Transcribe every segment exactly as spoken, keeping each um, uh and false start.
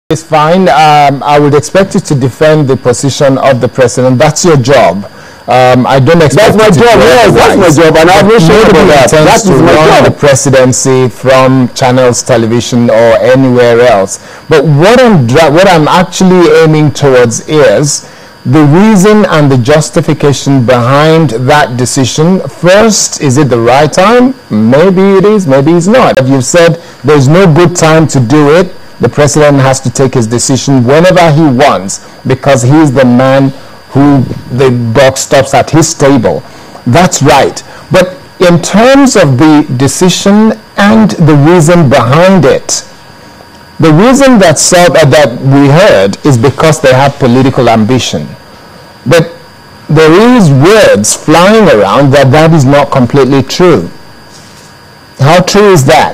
It's fine. Um, I would expect you to defend the position of the president. That's your job. Um, I don't expect. That's my job. Yes, that's my job, and I'm not sure about that. That is my job. The presidency from Channels Television or anywhere else. But what I'm what I'm actually aiming towards is the reason and the justification behind that decision. First, is it the right time? Maybe it is. Maybe it's not. You've said there's no good time to do it. The president has to take his decision whenever he wants because he's the man who the buck stops at his table. That's right. But in terms of the decision and the reason behind it, the reason that, said, uh, that we heard is because they have political ambition. But there is words flying around that that is not completely true. How true is that?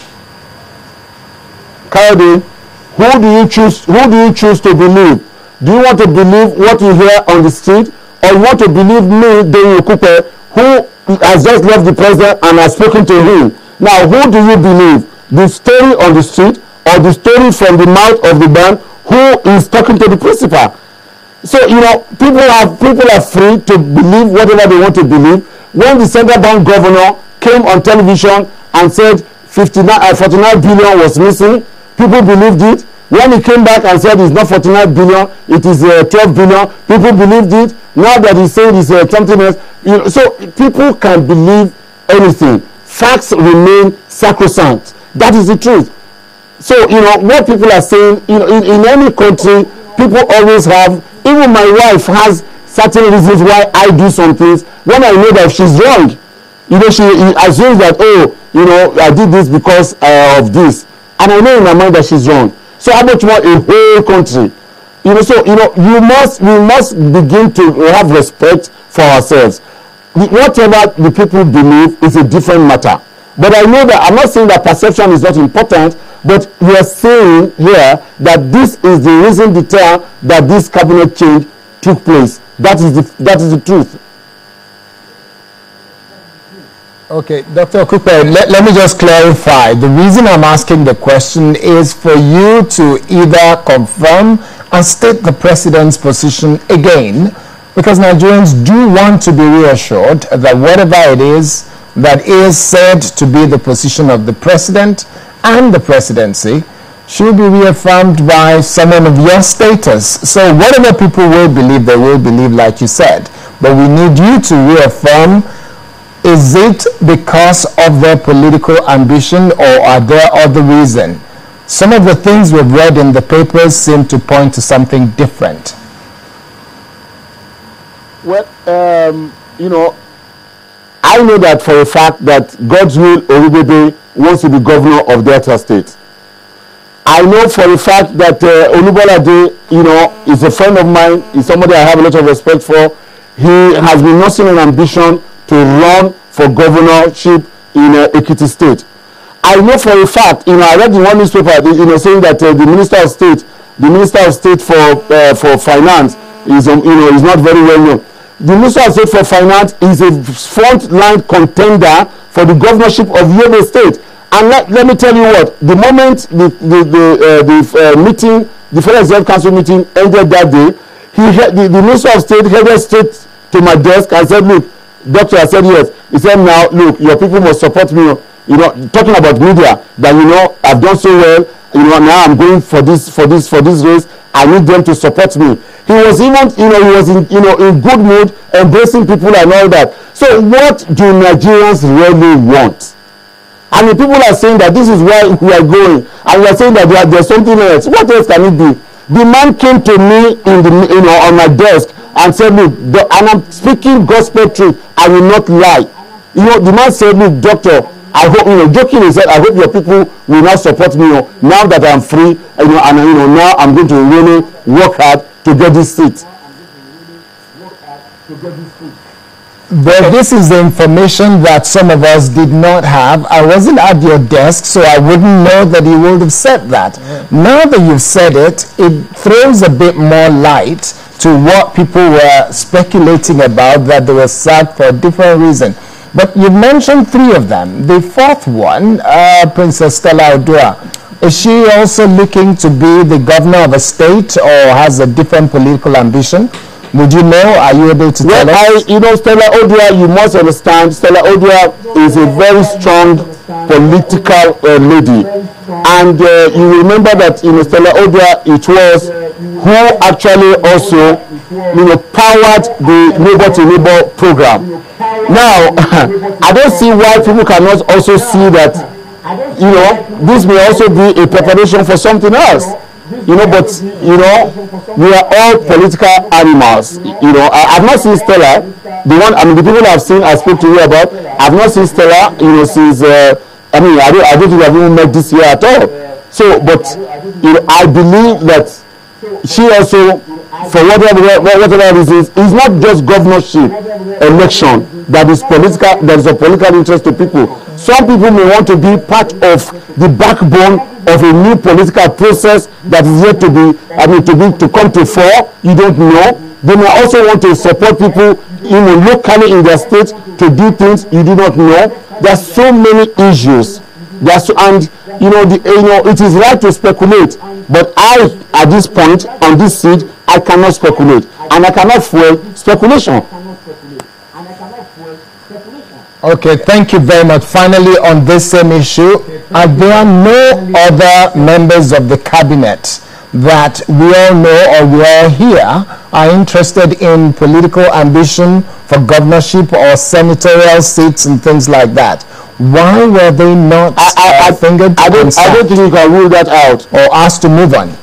Kayode, who do you choose? Who do you choose to believe? Do you want to believe what you hear on the street, or you want to believe me, Daniel Cooper, who has just left the president and has spoken to him? Now, who do you believe? The story on the street, or the story from the mouth of the man who is talking to the principal? So you know, people are people are free to believe whatever they want to believe. When the central bank governor came on television and said fifty-nine, uh, forty-nine billion was missing, people believed it. When he came back and said it's not forty-nine billion, it is uh, twelve billion, people believed it. Now that he's saying it's uh, something else, you know, so people can believe anything. Facts remain sacrosanct. That is the truth. So you know what people are saying. You know, in, in any country, people always have. Even my wife has certain reasons why I do some things. When I know that she's wrong, you know, she assumes that, oh, you know, I did this because uh, of this. And I know in my mind that she's wrong. So how much more a whole country? You know, so, you know, you must, we must begin to have respect for ourselves. The, whatever the people believe is a different matter. But I know that, I'm not saying that perception is not important, but we are saying here that this is the reason, the time that this cabinet change took place. That is the, that is the truth. Okay, Doctor Cooper, let, let me just clarify. The reason I'm asking the question is for you to either confirm and state the president's position again, because Nigerians do want to be reassured that whatever it is that is said to be the position of the president and the presidency should be reaffirmed by someone of your status. So whatever people will believe, they will believe, like you said. But we need you to reaffirm. Is it because of their political ambition, or are there other reasons? Some of the things we've read in the papers seem to point to something different. Well, um, you know, I know that for a fact that God's will Olubebe wants to be governor of Delta State. I know for a fact that uh, Olubolade, you know, is a friend of mine, is somebody I have a lot of respect for. He has been nursing an ambition to run for governorship in uh, Ekiti State. I know for a fact, you know, I read in one newspaper, you know, saying that uh, the Minister of State, the Minister of State for uh, for Finance is, um, you know, is not very well known. The Minister of State for Finance is a front-line contender for the governorship of Yobe State. And let, let me tell you what, the moment the the the, uh, the uh, meeting, the Federal Executive Council meeting ended that day, he the, the Minister of State headed straight to my desk and said, look, Doctor, I said yes. He said, now, look, your people must support me. You know, talking about media, that, you know, I've done so well. You know, now I'm going for this, for this, for this race. I need them to support me. He was even, you know, he was in, you know, in good mood, embracing people and all that. So what do Nigerians really want? And the people are saying that this is where we are going, and we are saying that there, there's something else. What else can it be? The man came to me in the, you know, on my desk and said, look, the, and I'm speaking gospel truth, I will not lie. You know, the man said, look, doctor, I hope, you know, joking, he said, I hope your people will now support me, you know, now that I'm free, you know, and, you know, now I'm going to really work hard to get this seat. But this is the information that some of us did not have. I wasn't at your desk, so I wouldn't know that you would have said that. Yeah. Now that you've said it, it throws a bit more light to what people were speculating about, that they were sacked for a different reason. But you've mentioned three of them. The fourth one, uh, Princess Stella Odua, Is she also looking to be the governor of a state or has a different political ambition? Would you know? Are you able to well, tell us? I, you know, Stella Odua, you must understand, Stella Odua is a very strong political uh, lady. And uh, you remember that in Stella Odua, it was who actually also, you know, powered the Neighbor to Neighbor program. Now, I don't see why people cannot also see that, you know, this may also be a preparation for something else. You know, but, you know, we are all political animals. You know, I, I've not seen Stella, the one, I mean, the people I've seen, I spoke to you about, I've not seen Stella, you know, since, uh, I mean, I don't, I don't think I've even met this year at all. So, but, you know, I believe that she also, for whatever, whatever reasons, it's not just governorship election that is political, that is of political interest to people. Some people may want to be part of the backbone of a new political process that is yet to be, I mean, to be to come to fore. You don't know. They may also want to support people, you know, locally in their state to do things you do not know. There are so many issues. There's so, and you know, the, you know, it is right to speculate, but I, at this point, on this seat, I cannot speculate, and I cannot fuel speculation. Okay, thank you very much. Finally, on this same issue, are there no other members of the cabinet that we all know or we all here are interested in political ambition for governorship or senatorial seats and things like that? Why were they not I, I, uh, fingered? I don't, I don't think you can rule that out. Or asked to move on?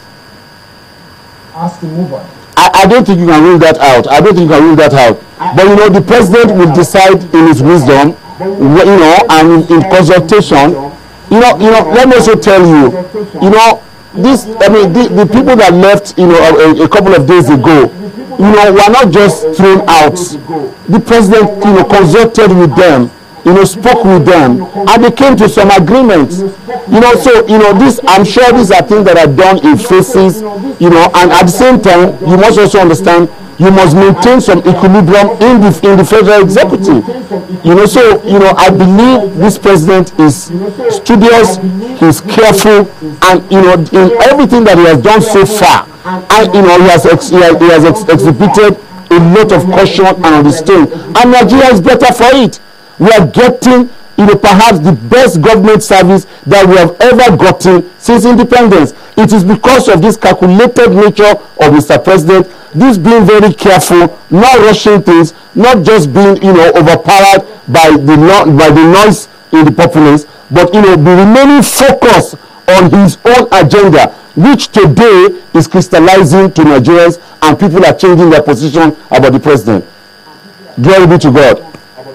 Asked to move on. I, I don't think you can rule that out. I don't think you can rule that out. But you know, the president will decide in his wisdom, you know, and in, in consultation. You know, you know. Let me also tell you, you know, this. I mean, the, the people that left, you know, a, a couple of days ago, you know, were not just thrown out. The president, you know, consulted with them. You know, spoke with them, and they came to some agreements. You know, so you know, this. I'm sure these are things that are done in phases. You know, and at the same time, you must also understand you must maintain some equilibrium in the in the federal executive. You know, so you know, I believe this president is studious, he's careful, and you know, in everything that he has done so far, and you know, he has ex he has, he has ex exhibited a lot of caution and understanding, and Nigeria is better for it. We are getting, you know, perhaps the best government service that we have ever gotten since independence. It is because of this calculated nature of Mister President, this being very careful, not rushing things, not just being, you know, overpowered by the no by the noise in the populace, but you know, be remaining focused on his own agenda, which today is crystallizing to Nigerians, and people are changing their position about the president. Glory be to God.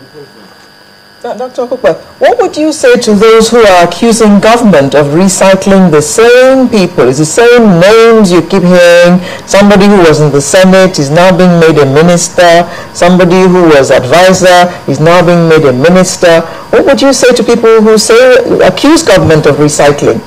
Doctor Cooper, what would you say to those who are accusing government of recycling the same people? It's the same names you keep hearing. Somebody who was in the Senate is now being made a minister. Somebody who was advisor is now being made a minister. What would you say to people who say accuse government of recycling?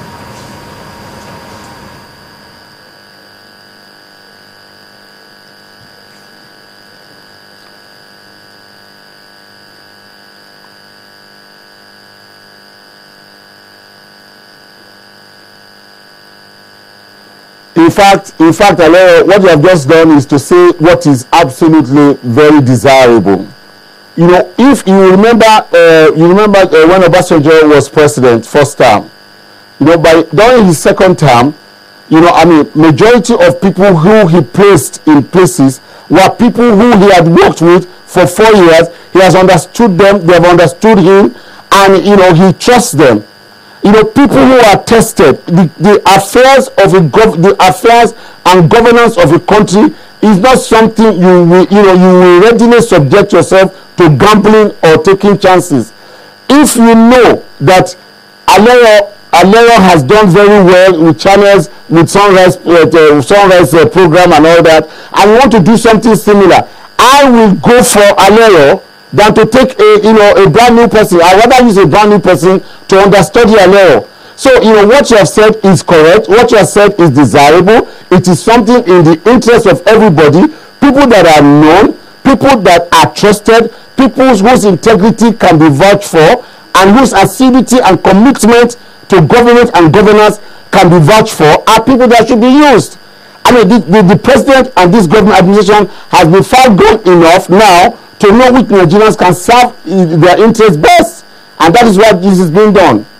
In fact, in fact, what you have just done is to say what is absolutely very desirable. You know, if you remember, uh, you remember uh, when Obasanjo was president first term, you know, by during his second term, you know, I mean, majority of people who he placed in places were people who he had worked with for four years. He has understood them, they have understood him, and you know, he trusts them. You know, people who are tested, the, the affairs of a gov the affairs and governance of a country is not something you will, you know, you will readily subject yourself to gambling or taking chances. If you know that Alero, Alero has done very well with channels, with Sunrise, uh, Sunrise uh, program and all that, and you want to do something similar, I will go for Alero than to take a, you know, a brand new person. I rather use a brand new person to understudy Alero. So, you know, what you have said is correct. What you have said is desirable. It is something in the interest of everybody. People that are known, people that are trusted, people whose integrity can be vouched for, and whose assiduity and commitment to government and governance can be vouched for are people that should be used. I mean, the, the, the president and this government administration has been far gone enough now to know which Nigerians can serve their interests best, and that is why this is being done.